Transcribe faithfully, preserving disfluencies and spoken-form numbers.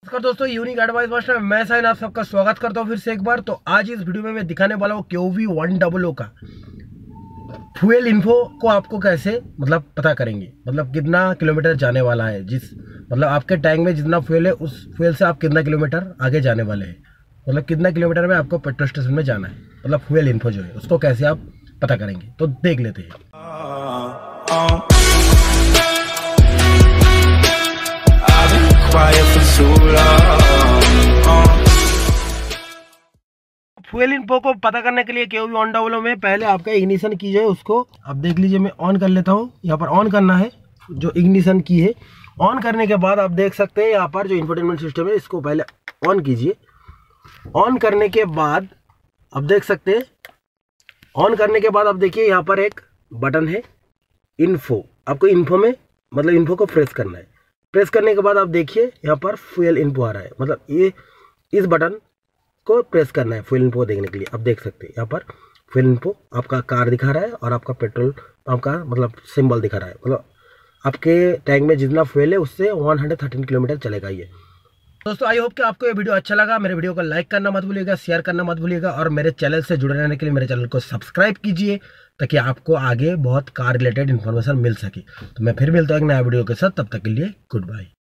नमस्कार दोस्तों, unique advice master में मैं साइन आप सबका स्वागत करता हूँ फिर से एक बार। तो आज इस वीडियो में मैं दिखाने वाला हूँ क्यूवी वन डबल ओ का फ्यूल इन्फो को आपको कैसे मतलब पता करेंगे, मतलब कितना किलोमीटर जाने वाला है, जिस मतलब आपके टैंक में जितना फ्यूल है उस फ्यूल से आप कितना किलोमीटर आगे जाने वाले हैं, मतलब कितना किलोमीटर में आपको पेट्रोल स्टेशन में जाना है, मतलब फ्यूल इन्फो जो है उसको कैसे आप पता करेंगे। तो देख लेते हैं। फ्यूल इन्फो को पता करने के लिए क्यूवी वन डबल ओ में पहले आपका इग्निशन की है, उसको आप देख लीजिए। मैं ऑन कर लेता हूँ। यहाँ पर ऑन करना है, जो इग्निशन की है ऑन करने के बाद आप देख सकते हैं यहाँ पर जो इंफोटेनमेंट सिस्टम है इसको पहले ऑन कीजिए। ऑन करने के बाद आप देख सकते हैं, ऑन करने के बाद आप देखिए यहाँ पर एक बटन है इन्फो। आपको इन्फो में मतलब इन्फो को प्रेस करना है। प्रेस करने के बाद आप देखिए यहाँ पर फ्यूल इन्फो आ रहा है, मतलब ये इस बटन को प्रेस करना है फ्यूल इन्फो देखने के लिए। आप देख सकते हैं यहाँ पर फ्यूल इन्फो आपका कार दिखा रहा है और आपका पेट्रोल पंप का मतलब सिंबल दिखा रहा है, मतलब आपके टैंक में जितना फ्यूल है उससे वन हंड्रेड थर्टीन किलोमीटर चलेगा ये। दोस्तों आई होप कि आपको ये वीडियो अच्छा लगा। मेरे वीडियो को लाइक करना मत भूलिएगा, शेयर करना मत भूलिएगा और मेरे चैनल से जुड़े रहने के लिए मेरे चैनल को सब्सक्राइब कीजिए ताकि आपको आगे बहुत कार रिलेटेड इन्फॉर्मेशन मिल सके। तो मैं फिर मिलता हूँ एक नया वीडियो के साथ, तब तक के लिए गुड बाय।